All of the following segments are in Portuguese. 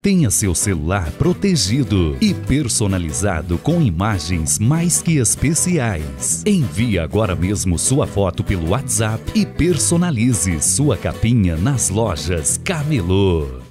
Tenha seu celular protegido e personalizado com imagens mais que especiais. Envie agora mesmo sua foto pelo WhatsApp e personalize sua capinha nas lojas Camelô.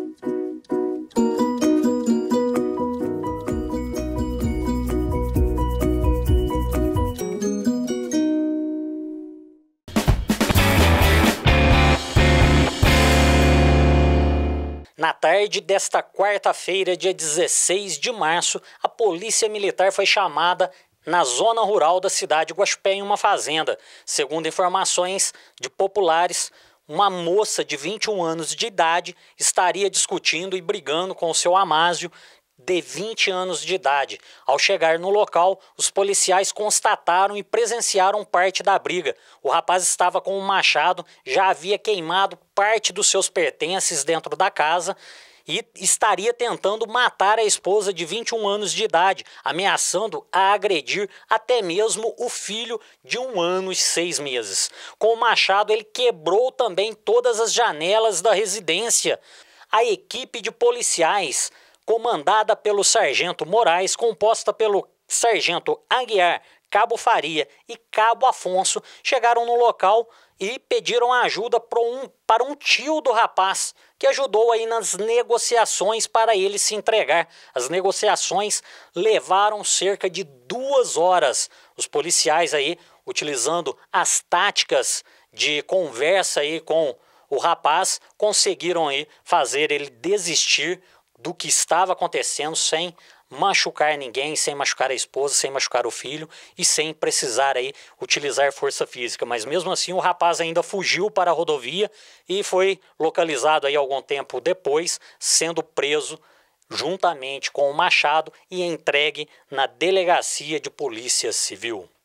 Na tarde desta quarta-feira, dia 16 de março, a Polícia Militar foi chamada na zona rural da cidade de Guaxupé, em uma fazenda. Segundo informações de populares, uma moça de 21 anos de idade estaria discutindo e brigando com o seu Amásio, de 20 anos de idade. Ao chegar no local, os policiais constataram e presenciaram parte da briga. O rapaz estava com um machado, já havia queimado parte dos seus pertences dentro da casa e estaria tentando matar a esposa de 21 anos de idade, ameaçando a agredir até mesmo o filho de 1 ano e 6 meses. Com o machado, ele quebrou também todas as janelas da residência. A equipe de policiais, comandada pelo Sargento Moraes, composta pelo Sargento Aguiar, Cabo Faria e Cabo Afonso, chegaram no local e pediram ajuda para um tio do rapaz, que ajudou aí nas negociações para ele se entregar. As negociações levaram cerca de 2 horas. Os policiais aí, utilizando as táticas de conversa aí com o rapaz, conseguiram aí fazer ele desistir do que estava acontecendo sem machucar ninguém, sem machucar a esposa, sem machucar o filho e sem precisar aí utilizar força física. Mas mesmo assim o rapaz ainda fugiu para a rodovia e foi localizado aí algum tempo depois, sendo preso juntamente com o machado e entregue na Delegacia de Polícia Civil.